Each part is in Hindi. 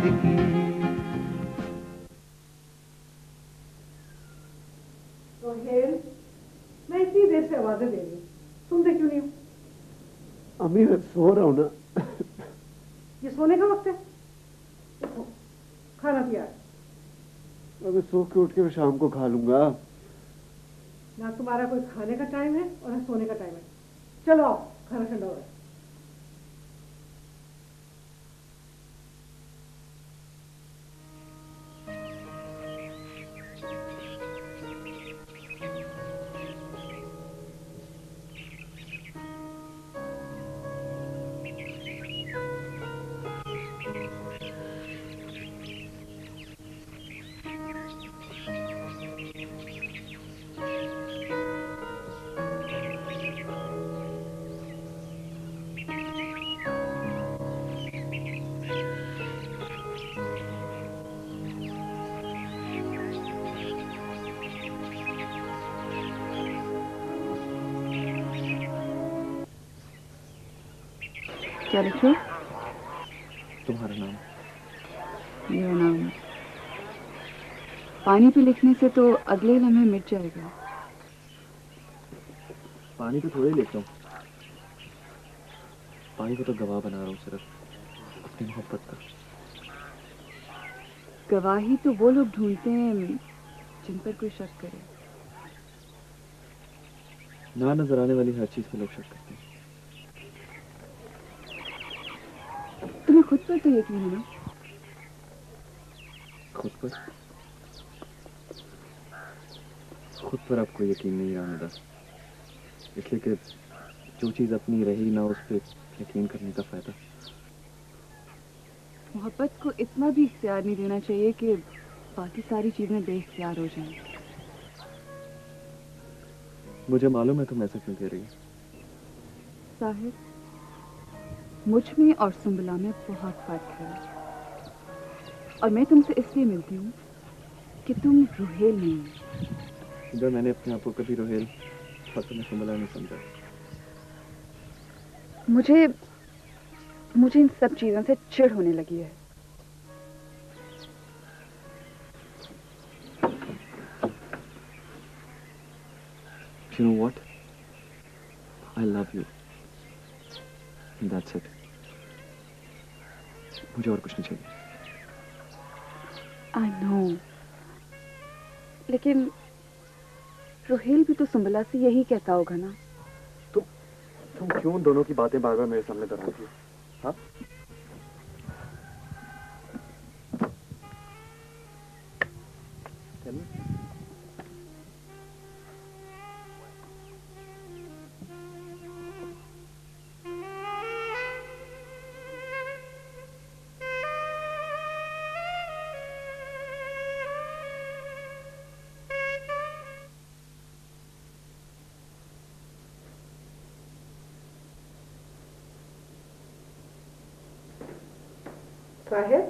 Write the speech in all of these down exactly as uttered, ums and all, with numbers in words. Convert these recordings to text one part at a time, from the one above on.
की। सोहेल, मैं इतनी देर से आवाजें दे रही हूँ, सुनते क्यों नहीं हो? अम्मी मैं सो रहा हूँ ना। ये सोने का वक्त है? देखो, खाना तैयार। मैं सो के उठ के शाम को खा लूंगा। ना तुम्हारा कोई खाने का टाइम है और ना सोने का टाइम है। चलो आओ, खाना ठंडा हो रहा है। क्या लिखूं? तुम्हारा नाम। मेरा नाम। पानी पे लिखने से तो अगले लम्हे मिट जाएगा। पानी तो थोड़े लिखता हूँ, पानी को तो गवाह बना रहा हूँ सिर्फ अपनी मोहब्बत का। गवाही तो वो लोग ढूंढते हैं जिन पर कोई शक करे। ना नजर आने वाली हर चीज पे लोग शक करते हैं। तुम्हें खुद पर तो यकीन है ना? खुद पर? खुद पर आपको यकीन नहीं आने दा, इसलिए कि जो चीज अपनी रही ना उस पर यकीन करने का फायदा। मोहब्बत को इतना भी इख्तियार नहीं देना चाहिए कि बाकी सारी चीजें बेइख्तियार हो जाएं। मुझे मालूम है तुम ऐसा क्यों कह रही हो। साहिर, मुझ में और सुंबला में बहुत फर्क है, और मैं तुमसे इसलिए मिलती हूँ कि तुम रुहेल नहीं हो। इधर मैंने अपने आप को कभी रुहेल और तुम्हें सुंबला नहीं समझा। मुझे मुझे इन सब चीजों से चिढ़ होने लगी है। You know what? I love you. That's it. मुझे और कुछ नहीं चाहिए। I know. लेकिन रुहेल भी तो सुंबला से यही कहता होगा ना। तुम तुम क्यों दोनों की बातें बार बार मेरे सामने दोहराती हो? हाँ? Tell me. साहिब,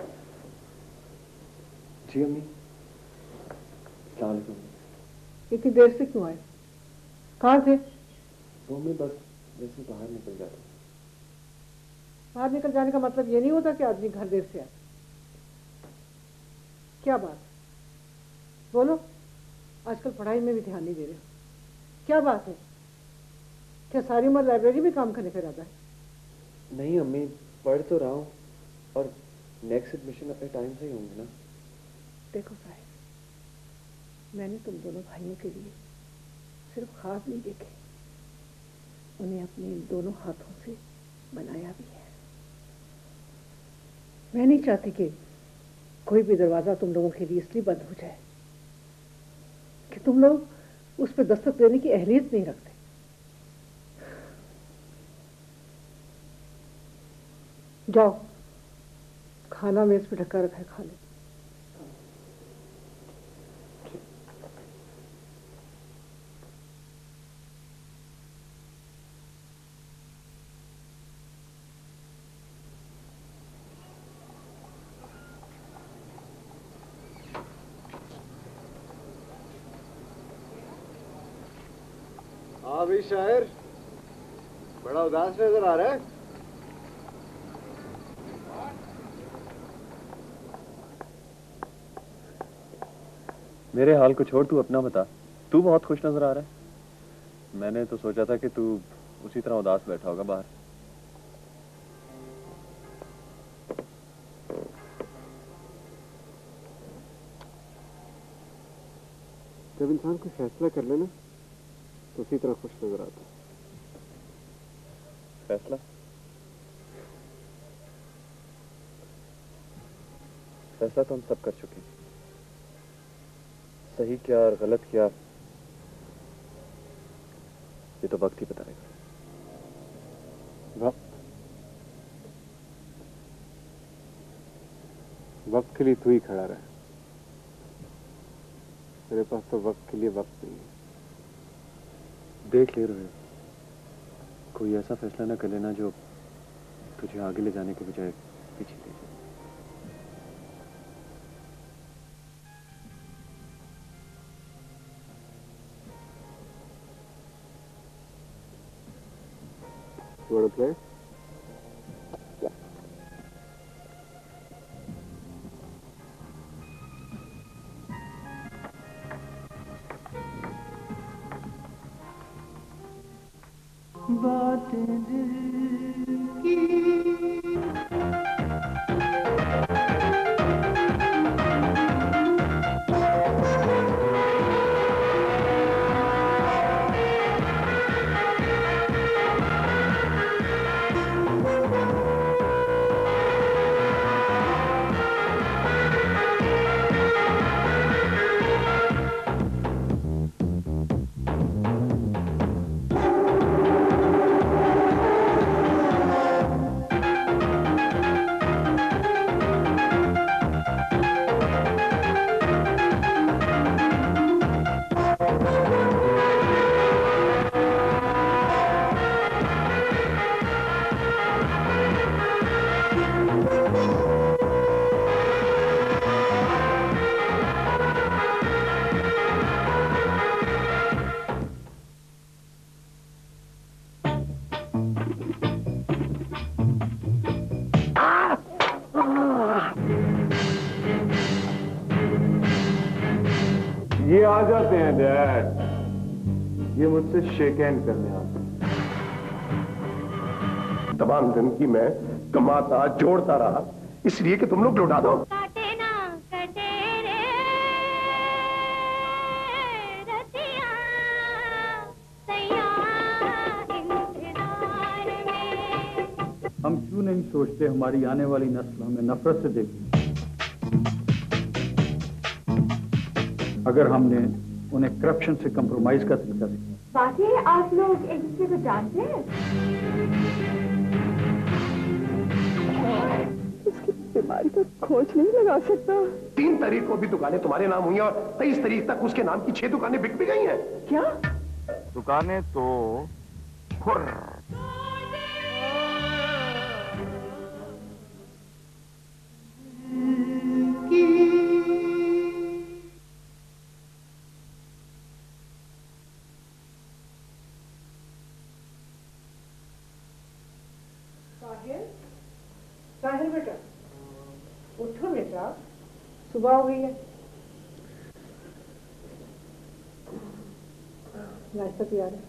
जी अम्मी। क्या हाल है? इतनी देर से क्यों आए? कहाँ थे? तो अम्मी बस जैसे बाहर निकल जाते। बाहर निकल जाने का मतलब ये नहीं होता कि आदमी घर देर से आए। क्या बात? बोलो, आजकल पढ़ाई में भी ध्यान नहीं दे रहे हो। क्या बात है? क्या सारी उम्र लाइब्रेरी में काम करने का इरादा है? नहीं अम्मी, पढ़ तो रहा हूँ और नेक्स्ट एडमिशन अपने टाइम से ही होंगे ना। देखो साहिब, मैंने तुम दोनों भाइयों के लिए सिर्फ ख्वाब नहीं देखे, उन्हें अपने इन दोनों हाथों से बनाया भी है। मैं नहीं चाहती कि कोई भी दरवाजा तुम लोगों के लिए इसलिए बंद हो जाए कि तुम लोग उस पर दस्तक देने की अहलियत नहीं रखते। जाओ, खाना मेज पे ढका रखा है, खा लो। हाँ भाई शायर, बड़ा उदास नजर आ रहा है। मेरे हाल को छोड़, तू अपना बता। तू बहुत खुश नजर आ रहा है। मैंने तो सोचा था कि तू उसी तरह उदास बैठा होगा बाहर। जब इंसान कोई फैसला कर लेना तो उसी तरह खुश नजर आता है। फैसला फैसला तो हम सब कर चुके हैं। सही क्या और गलत क्या, ये तो वक्त ही बताएगा। वक्त वक्त के लिए तू ही खड़ा रहे। मेरे पास तो वक्त के लिए वक्त नहीं है। देख ले रोहित, कोई ऐसा फैसला ना कर लेना जो तुझे आगे ले जाने के बजाय पीछे ले जाए। You want to play? बातें दिल की ये आ जाते हैं डैड। ये मुझसे शेक हैंड करने आते हैं। तमाम जिंदगी में कमाता जोड़ता रहा इसलिए कि तुम लोग लौटा दो। काटे ना कटे रे रतिया सैया इंतजार में। हम क्यों नहीं सोचते हमारी आने वाली नस्ल हमें नफरत से देखें। अगर हमने उन्हें करप्शन से कंप्रोमाइज का तरीका दिखाया। वाकई आप लोग एक दूसरे को जानते हैं? उसकी बीमारी का खोज नहीं लगा सकता। तीन तारीख को भी दुकानें तुम्हारे नाम हुई और तेईस तारीख तक उसके नाम की छह दुकानें बिक भी गई हैं। क्या? दुकानें तो खुर साहिल बेटा, उठो बेटा, सुबह हो गई है। नाश्ता तैयार है।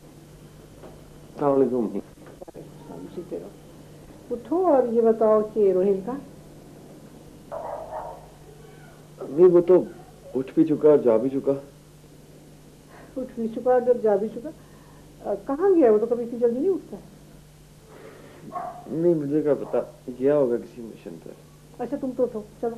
सीते रहो। उठो और ये बताओ कि रोहित का? नहीं, वो तो उठ भी चुका और जा भी चुका। उठ भी चुका और जब जा भी चुका। कहाँ गया? वो तो कभी इतनी जल्दी नहीं उठता है। नहीं, मुझे क्या पता, गया होगा किसी मिशन पर। अच्छा तुम तो उठो, चलो।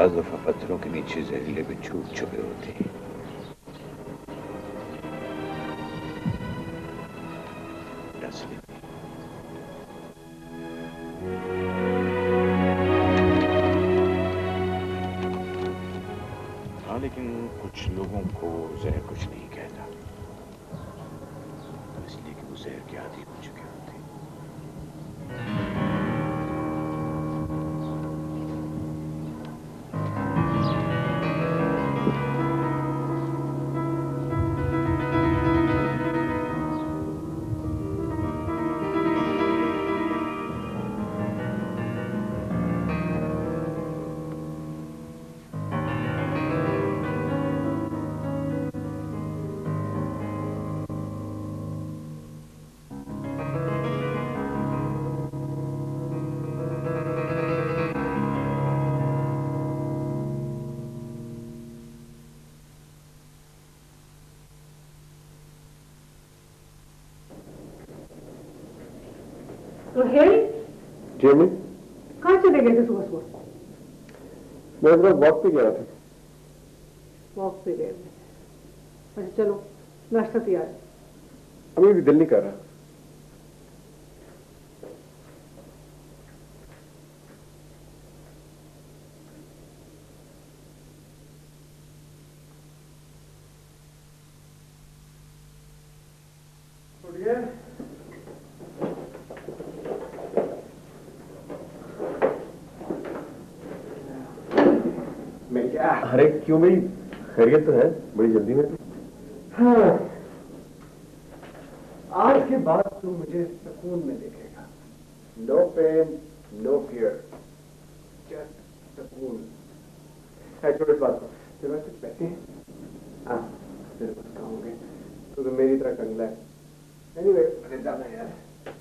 बाज़ दफा पत्थरों के नीचे जहरीले बिच्छू छुपे होते हैं। हाँ, लेकिन कुछ लोगों को जहर कुछ नहीं कहता, इसलिए कि वो जहर के आदी हो चुके होते हैं। रोहेल, जी अम्मी, कहाँ चले गए थे सुबह सुबह? मैं इस वक्त वॉक पे गया था। वॉक पे गए थे। अच्छा चलो, नाश्ता तैयार है। अभी भी दिल नहीं कर रहा। मैं क्या? अरे क्यों भाई, खैरियत तो है? बड़ी जल्दी में। हाँ, आज के बाद तू मुझे सुकून में देखेगा। No pain, no fear, just सुकून। है छोटे बात को, तेरे पास कुछ पैसे हैं? हाँ, तेरे पास कहाँ होंगे? तू तो मेरी तरह कंगला है। एनीवे, अरे जाना यार।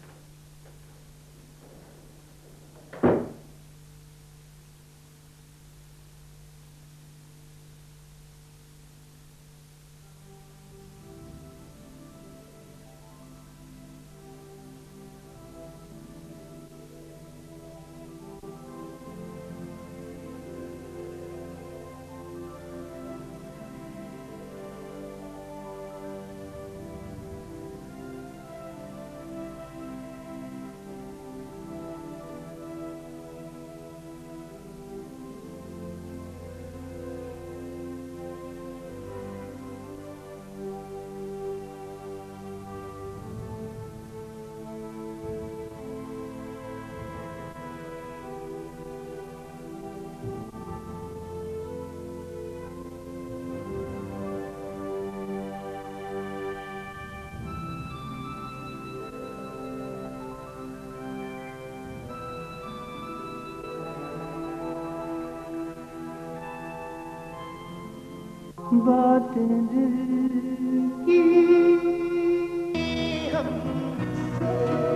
बातें दिल की हमसे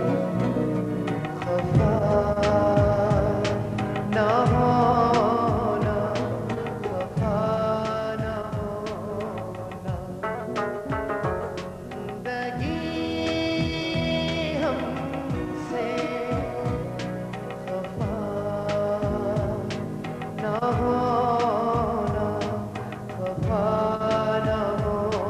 खफा ना होना, खफा ना होना, जिंदगी हमसे खफा ना होना, खफा ना होना।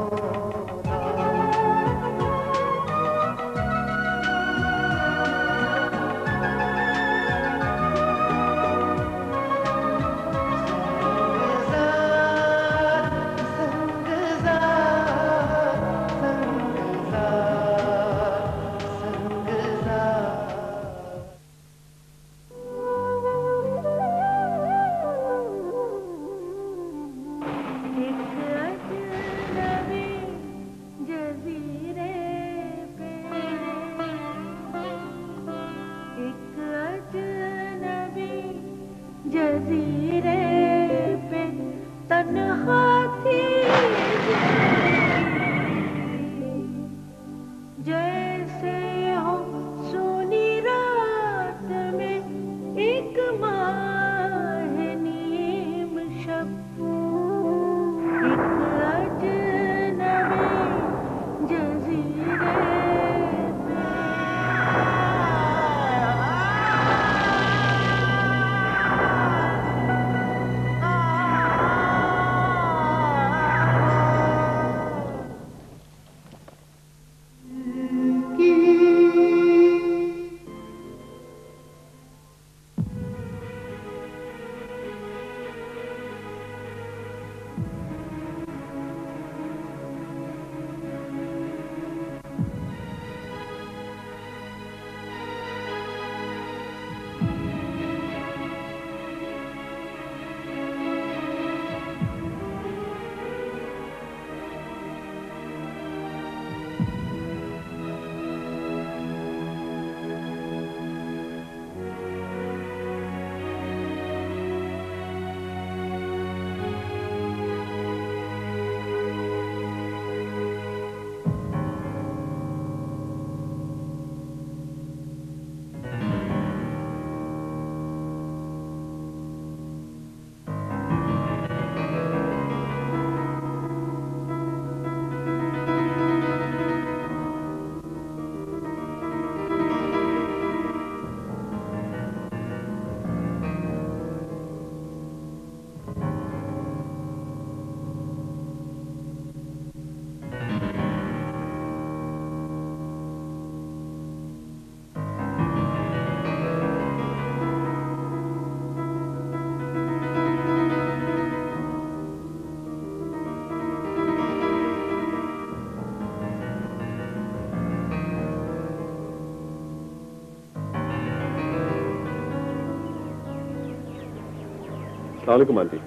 अस्सलाम वालेकुम आंटी।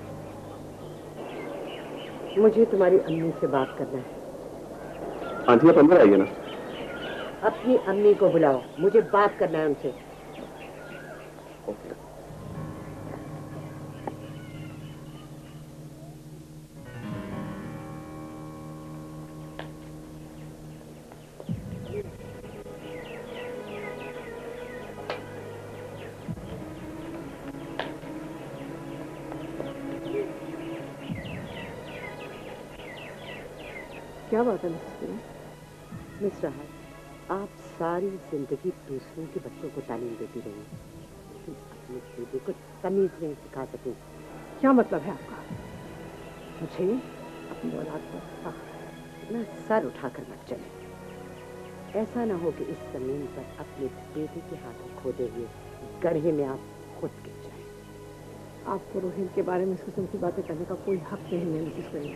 मुझे तुम्हारी अम्मी से बात करना है। आंटी आप अंदर आइए ना। अपनी अम्मी को बुलाओ, मुझे बात करना है उनसे। ओके। क्या बात है मिसेस करीम? मिस राहत, आप सारी जिंदगी दूसरों के बच्चों को तालीम देती रही, लेकिन अपने बेटे को तमीज नहीं सिखा सके। क्या मतलब है आपका? मुझे अपनी औलाद पर इतना सर उठाकर मत चले। ऐसा ना हो कि इस जमीन पर अपने बेटे के हाथों खोदे हुए गड्ढे में आप खुद गिर जाए। आपको रोहिल के बारे में इस किस्म की बातें करने का कोई हक नहीं है मिसेस करीम।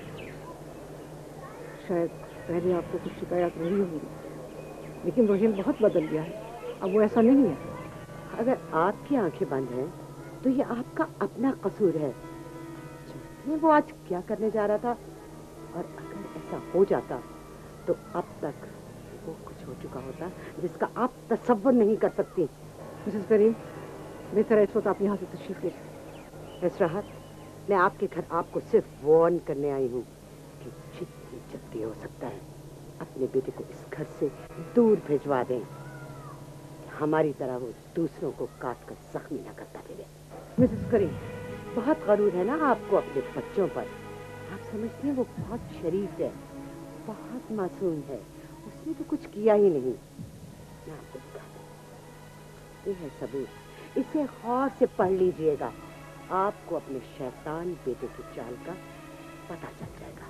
शायद पहले आपको कुछ शिकायत रही होगी, लेकिन रोहिल बहुत बदल गया है। अब वो ऐसा नहीं है। अगर आपकी आंखें बंद हैं तो ये आपका अपना कसूर है। जानते वो आज क्या करने जा रहा था, और अगर ऐसा हो जाता तो अब तक वो कुछ हो चुका होता जिसका आप तसव्वुर नहीं कर सकती। मिसेस करीम, बेहतर है इस वक्त आप यहाँ से तशरीफ ले। मिस राहत, मैं आपके घर आपको सिर्फ वार्न करने आई हूँ कि जितनी जल्दी हो सकता है अपने बेटे को इस घर से दूर भिजवा दें। हमारी तरह वो दूसरों को काट कर जख्मी न करता फिरे। मिसेस करीम, बहुत गरूर है ना आपको अपने बच्चों पर। आप समझते हैं वो बहुत शरीफ है, बहुत मासूम है, उसने तो कुछ किया ही नहीं। मैं आपको बता दूं, ये है सबूत, इसे गौर से पढ़ लीजिएगा। आपको अपने शैतान बेटे की चाल का पता चल जाएगा।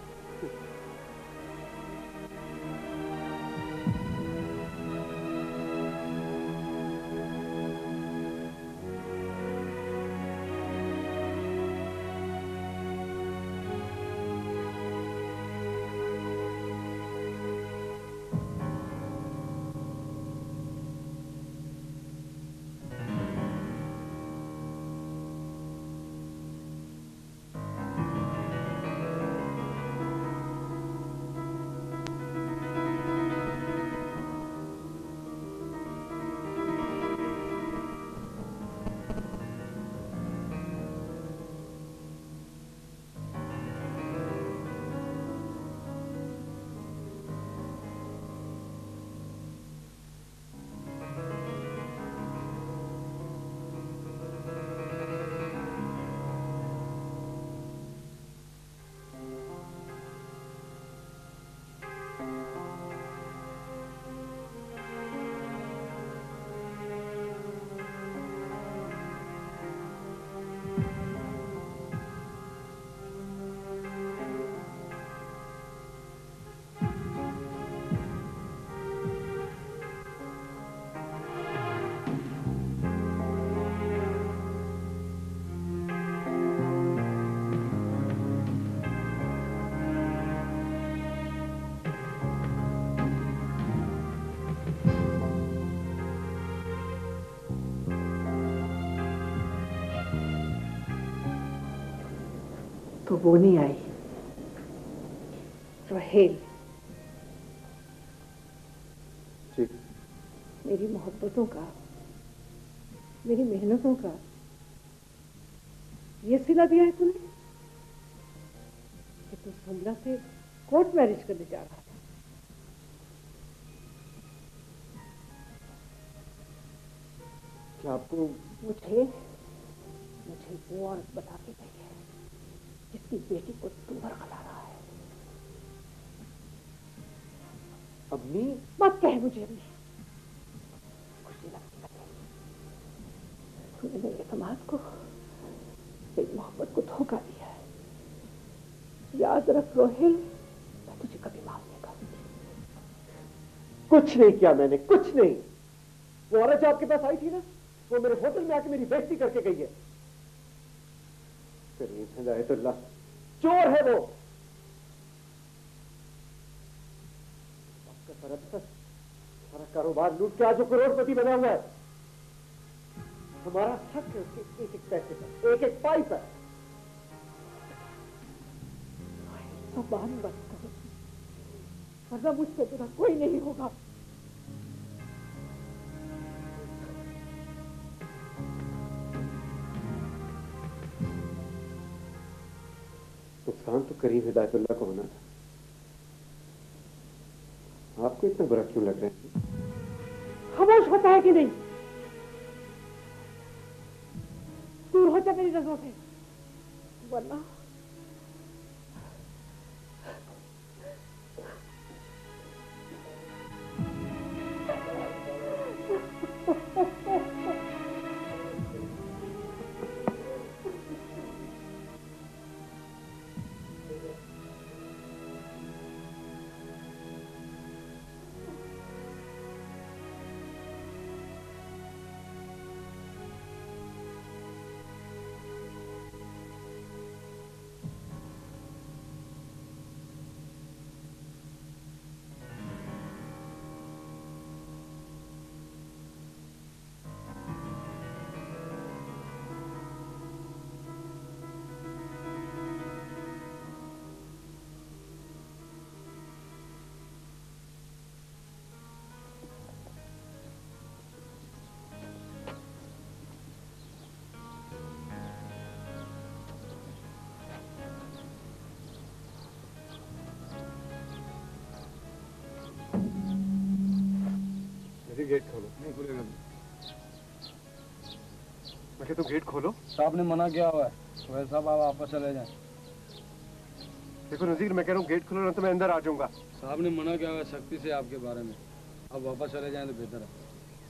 तो वो नहीं आई। रोहेल, जी। मेरी मोहब्बतों का, मेरी मेहनतों का ये सिला दिया है तूने कि तू सुमला से कोर्ट मैरिज करने जा रहा था। क्या आपको मुझे मुझे वो औरत बता के गई है जिसकी बेटी को तू बरगला रहा है। अम्मी? मत कह मुझे अम्मी, खुशी लगती है। तूने मेरे एतमाद को, मेरी मोहब्बत को धोखा दिया है। याद रख रोहिल, मैं तुझे कभी माफ नहीं करूंगी। कुछ नहीं किया मैंने, कुछ नहीं। वो औरत जो आपके पास आई थी ना, वो मेरे होटल में आके मेरी बेइज्जती करके गई है। हिदायतुल्लाह चोर है वो। आपका सारा सारा कारोबार लूट के आज वो करोड़पति बना हुआ है। हमारा हक है उसके एक एक पैसे पर, एक एक पाई पर। जबान बंद करो, वरना मुझसे बुरा कोई नहीं होगा। नुकसान तो करीब हिदायतुल्लाह को होना था, आपको इतना बुरा क्यों लग रहा है? खामोश होता है कि नहीं? दूर हो जा मेरी नजरों से, वरना गेट खोलो। नहीं खुलेगा। मैं कहता हूँ गेट खोलो। साहब ने मना किया हुआ है, तो साहब आप वापस चले जाएं। देखो नजीर, मैं कह रहा हूँ गेट खोलो ना तो मैं अंदर आ जाऊंगा। साहब ने मना किया हुआ है सख्ती से आपके बारे में, अब वापस चले जाएं तो बेहतर है।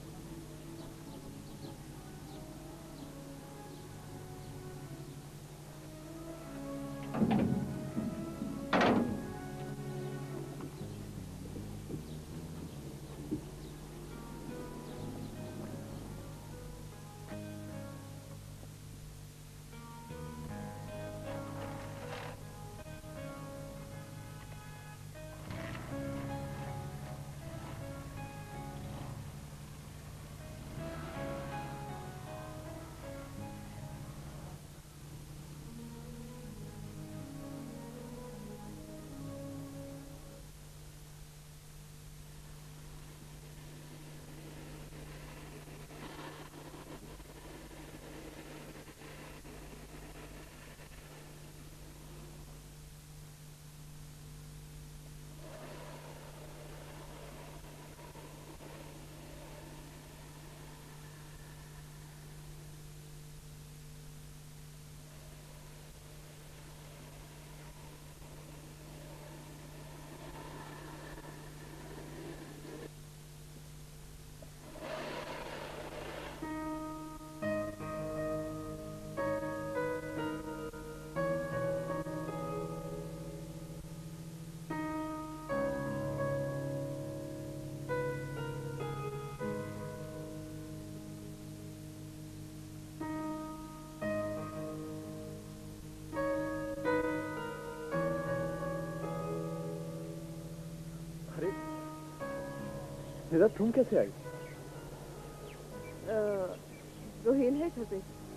निदा, तुम कैसे आई? रोहेल है घर पे।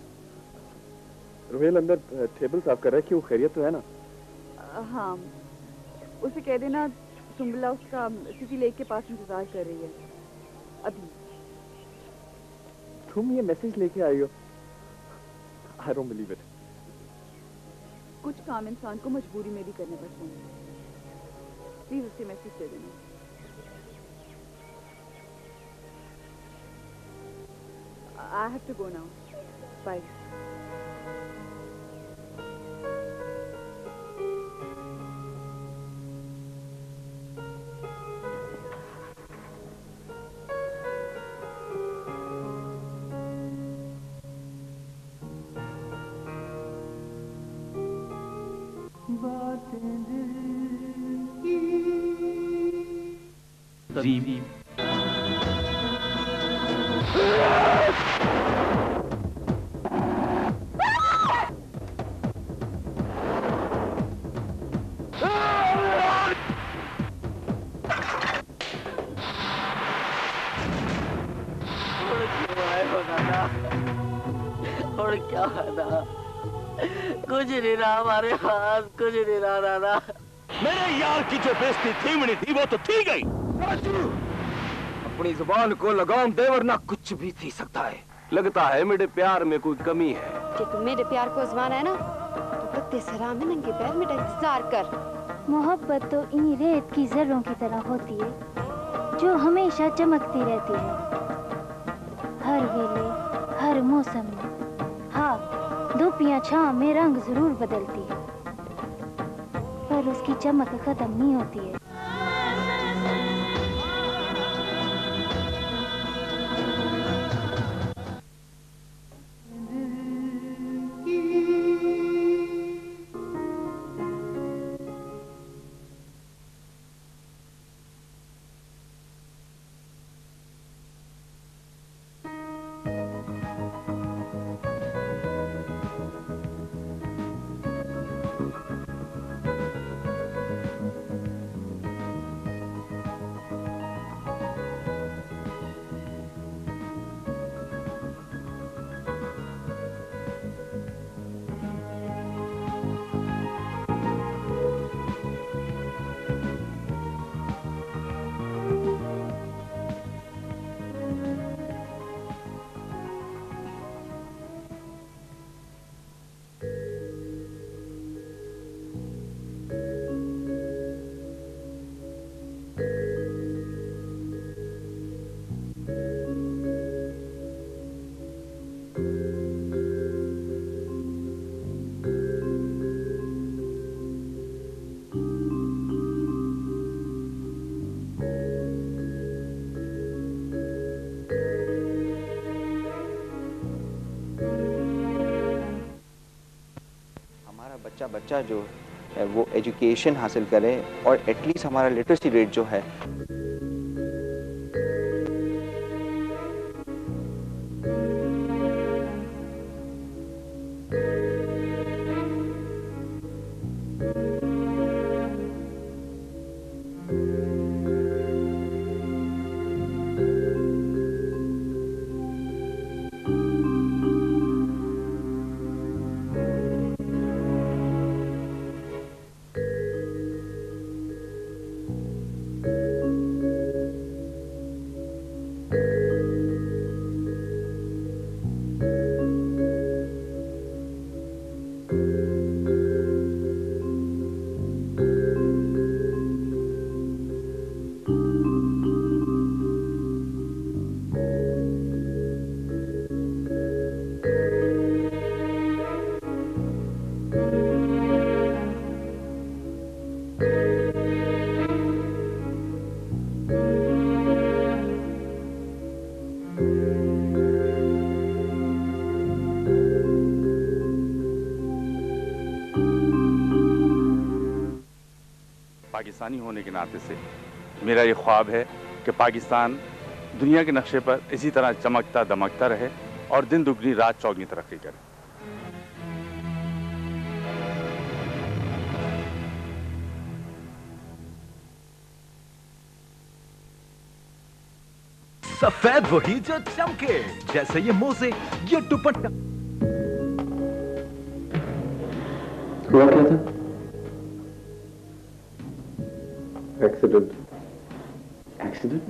रोहेल अंदर टेबल साफ कर रहा है, क्यों खैरियत तो है ना? आ, हाँ, उसे कह देना सुंबला उसका सिटी लेक के पास इंतजार कर रही है अभी। तुम ये मैसेज लेके आई हो? I don't believe it. कुछ काम इंसान को मजबूरी में भी करने पड़ते हैं। प्लीज उससे मैसेज दे देना। I have to go now. Bye. Tajim और क्या है ना, कुछ नहीं रहा हमारे पास, कुछ नहीं रहा दादा। मेरे यार की जो बेइज्जती थी मनी थी वो तो थी गई। राजू, अपनी जुबान को लगाम दे वरना कुछ भी थी सकता है। लगता है मेरे प्यार में कोई कमी है। कि तुम मेरे प्यार को आजमाना है ना तो पत्ते सलाम में नंगे पैर मेरा इंतजार कर। मोहब्बत तो इन रेत की जर्रों की तरह होती है जो हमेशा चमकती रहती है, हर वेले हर मौसम में। हाँ, धूप या छांव में रंग जरूर बदलती है पर उसकी चमक खत्म नहीं होती है। बच्चा बच्चा जो है वो एजुकेशन हासिल करे और एटलीस्ट हमारा लिटरेसी रेट जो है पाकिस्तानी होने के नाते से मेरा ये ख्वाब है कि पाकिस्तान दुनिया के नक्शे पर इसी तरह चमकता दमकता रहे और दिन दुगनी रात चौगनी तरक्की करे। सफेद वही जो चमके, जैसे ये मोजे, ये दुपट्टा। हुआ क्या था? एक्सीडेंट। एक्सीडेंट?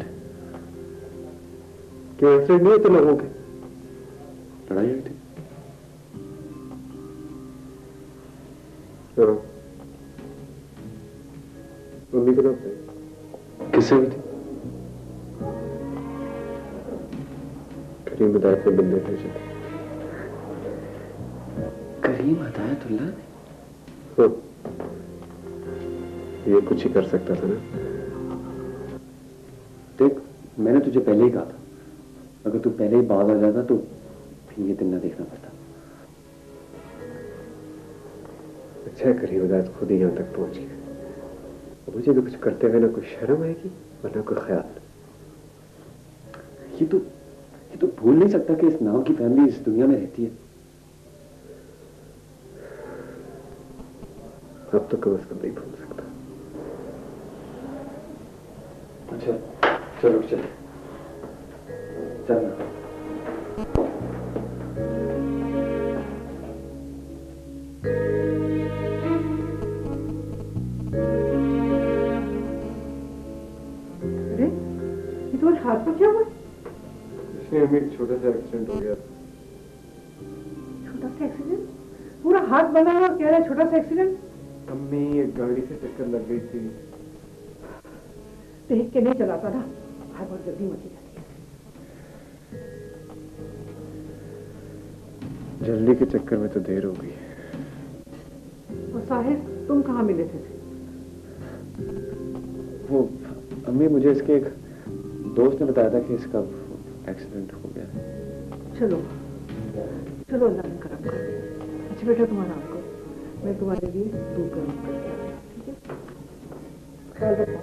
क्यों एक्सीडेंट नहीं होते लोगों के? लड़ाई हुई थी। हाँ। मम्मी को ना बताई। किससे हुई थी? करीम हिदायत ने बंदे भेजे थे। करीम हिदायतुल्लाह ने? हाँ। ये कुछ ही कर सकता था ना। देख, मैंने तुझे पहले ही कहा था, अगर तू पहले ही बाज आ जाता तो फिर ये दिन ना देखना पड़ता। अच्छा है करीम हिदायत खुद ही यहां तक पहुंच गए। मुझे भी कुछ करते हुए ना कोई शर्म आएगी और ना कोई ख्याल। ये तो ये तो भूल नहीं सकता कि इस नाव की फैमिली इस दुनिया में रहती है। अब तो कम से कम नहीं भूल सकता। अच्छा, चलो चल चलना। Thank you. ये तुम्हारे हाथ को क्या हुआ? इसमें हमें एक छोटा सा एक्सीडेंट हो गया। छोटा सा एक्सीडेंट? पूरा हाथ बना है और कह रहा है छोटा सा एक्सीडेंट? अम्मी एक गाड़ी से टक्कर लग गई थी। देख के नहीं चलाता ना, हर बहुत जल्दी मची जाती है। जल्दी के चक्कर में तो देर हो गई। और साहिर तुम कहाँ मिले थे? वो अम्मी मुझे इसके एक दोस्त ने बताया था कि इसका एक्सीडेंट हो गया। चलो चलो अल्लाह ने करम कर दिया। अच्छा बेटा तुम आराम करो, मैं तुम्हारे लिए दूध गर्म करके आ रही हूँ, ठीक है? ख्याल रखो।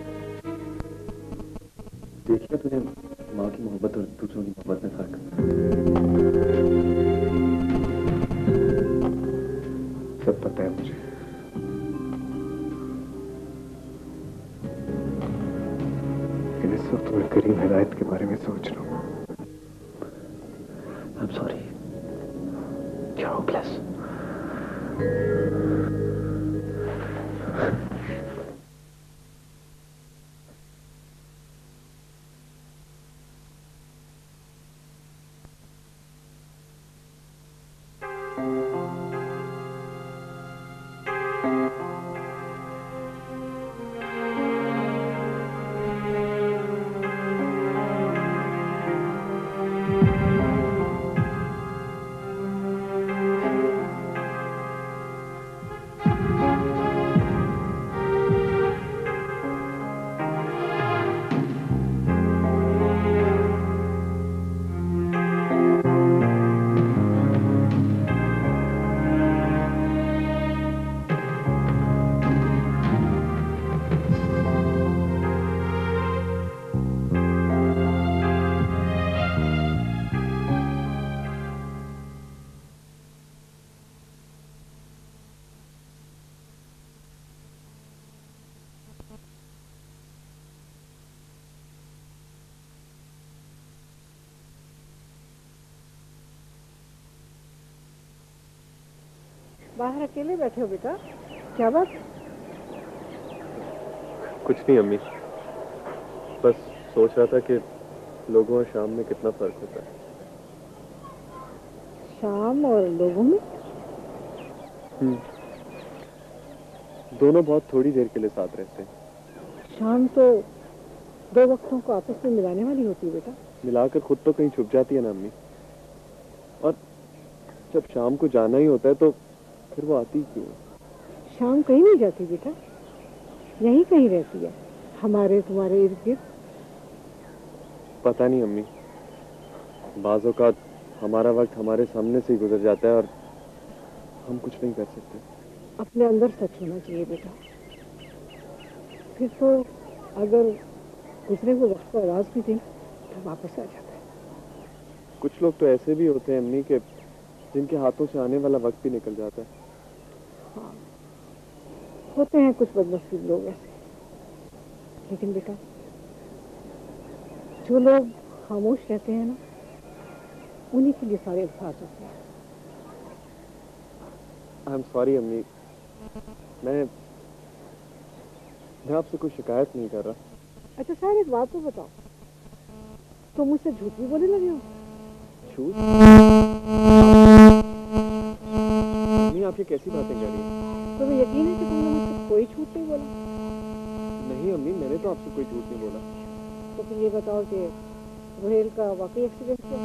देखिए तुझे माँ की मोहब्बत और दूसरों की मोहब्बत में फर्क। सब पता है मुझे। लेकिन इस वक्त मैं करीम हिदायत के बारे में सोच रहा हूँ। I'm sorry. You're hopeless. बाहर अकेले बैठे हो बेटा, क्या बात? कुछ नहीं अम्मी, बस सोच रहा था कि लोगों और शाम में कितना फर्क होता है। शाम और लोगों में? हम्म, दोनों बहुत थोड़ी देर के लिए साथ रहते हैं। शाम तो दो वक्तों को आपस में मिलाने वाली होती है बेटा। मिलाकर खुद तो कहीं छुप जाती है ना अम्मी, और जब शाम को जाना ही होता है तो फिर वो आती क्यों? शाम कहीं नहीं जाती बेटा, यहीं कहीं रहती है, हमारे तुम्हारे इर्द गिर्द। पता नहीं अम्मी, बाज़ औक़ात हमारा वक्त हमारे सामने से ही गुजर जाता है और हम कुछ नहीं कर सकते। अपने अंदर सच होना चाहिए बेटा, फिर तो अगर गुजरे हुए वक्त को आवाज भी दें तो वापस आ जाता है। कुछ लोग तो ऐसे भी होते हैं अम्मी के जिनके हाथों से आने वाला वक्त भी निकल जाता है। हाँ, होते हैं कुछ बदनसीब लोग ऐसे, लेकिन बेटा जो लोग खामोश रहते हैं ना, उन्हीं के लिए सारे अल्फाज होते हैं। आई एम सॉरी अम्मी, मैं मैं आपसे कोई शिकायत नहीं कर रहा। अच्छा साहब एक बात तो बताओ, तुम मुझसे झूठ भी बोलने लगे हो? झूठ? नहीं, आप ये कैसी बातें कर रही हैं? तुम्हें यकीन है कि तुमने मुझसे कोई झूठ नहीं बोला? नहीं अम्मी, मैंने तो आपसे कोई झूठ नहीं बोला। तो फिर ये बताओ कि रोहेल का वाकई एक्सीडेंट हुआ?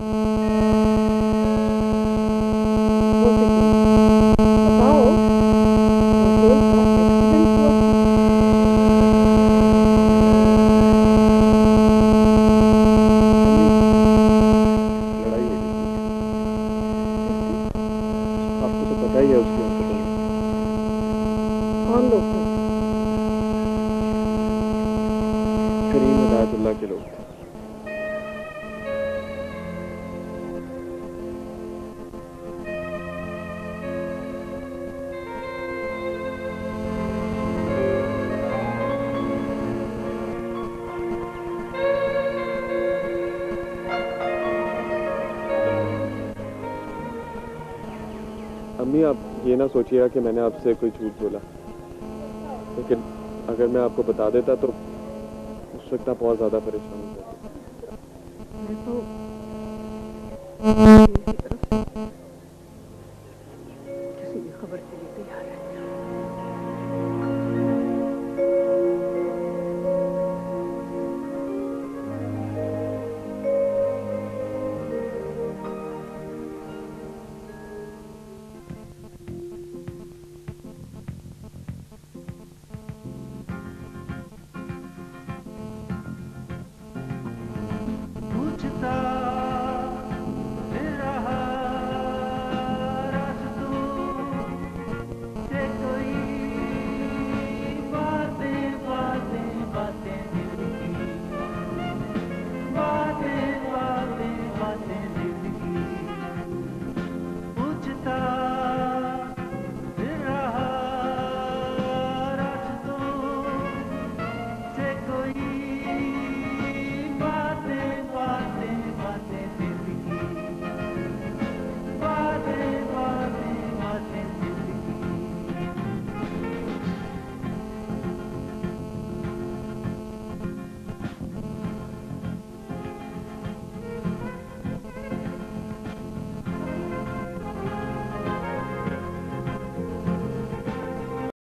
बताओ, रोहेल का एक्सीडेंट हुआ? लड़ाई हो गई। आपको तो पता ही है उसकी हरकतों में। कौन लोग थे? करीम हिदायतुल्लाह के लोग थे। अम्मी आप ये ना सोचिएगा कि मैंने आपसे कोई झूठ बोला, लेकिन अगर मैं आपको बता देता तो आवश्यकता बहुत ज्यादा परेशान करती है। मैं तो की तरफ